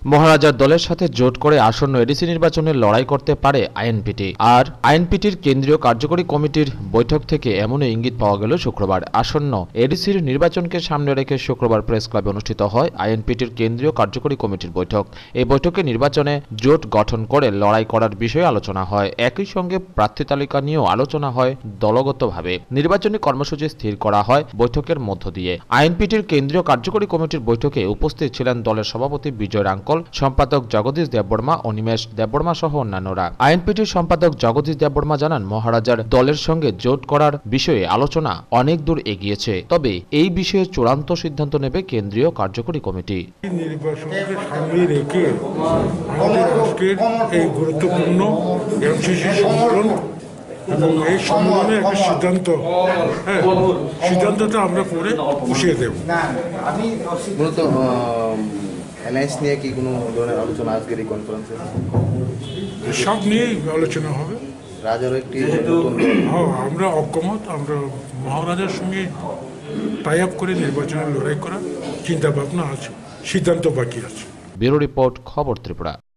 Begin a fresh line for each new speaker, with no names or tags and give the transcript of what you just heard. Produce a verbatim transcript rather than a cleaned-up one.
মহারাজার দলের সাথে জোট করে আসন্ন এডিসি নির্বাচনে লড়াই করতে পারে আইএনপিটি। আর আইএনপিটির কেন্দ্রীয় কার্যকরী কমিটির বৈঠক থেকে এমনই ইঙ্গিত পাওয়া গেল শুক্রবার। আসন্ন এডিসির নির্বাচনকে সামনে রেখে শুক্রবার প্রেস ক্লাবে অনুষ্ঠিত হয় আইএনপিটির কেন্দ্রীয় কার্যকরী কমিটির বৈঠক। এই বৈঠকে নির্বাচনে জোট গঠন করে লড়াই করার বিষয়ে আলোচনা হয়। একই সঙ্গে প্রার্থী তালিকা নিয়েও আলোচনা হয় দলগতভাবে। নির্বাচনী কর্মসূচি স্থির করা হয় বৈঠকের মধ্য দিয়ে। আইএনপিটির কেন্দ্রীয় কার্যকরী কমিটির বৈঠকে উপস্থিত ছিলেন দলের সভাপতি বিজয় রাঙ্কল, সম্পাদক জগদীশ দেববর্মা, অনিমেষ দেববর্মা সহ অন্যান্যরা। আইএনপিটির সম্পাদক জগদীশ দেববর্মা জানান, মহারাজার দলের সঙ্গে জোট করার বিষয়ে আলোচনা অনেক দূর এগিয়েছে, তবে এই বিষয়ে চূড়ান্ত সিদ্ধান্ত নেবে কেন্দ্রীয় কার্যকরী কমিটি।
নির্বাচনকে সামনে রেখে আমাদের আজকের এই গুরুত্বপূর্ণ এমসিসি সম্মেলন এবং এই সম্মেলনে একটা সিদ্ধান্ত হ্যাঁ সিদ্ধান্তটা আমরা পরে বসিয়ে দেব।
মূলত অ্যালায়েন্স নিয়ে কি কোনো ধরনের আলোচনা আজকের এই কনফারেন্সে?
সব নিয়েই আলোচনা হবে।
রাজারও একটি
হ্যাঁ, আমরা অকমত, আমরা মহারাজার সঙ্গে টাই আপ করে নির্বাচনের লড়াই করার চিন্তা ভাবনা আছে, সিদ্ধান্ত বাকি আছে।
ব্যুরো রিপোর্ট, খবর ত্রিপুরা।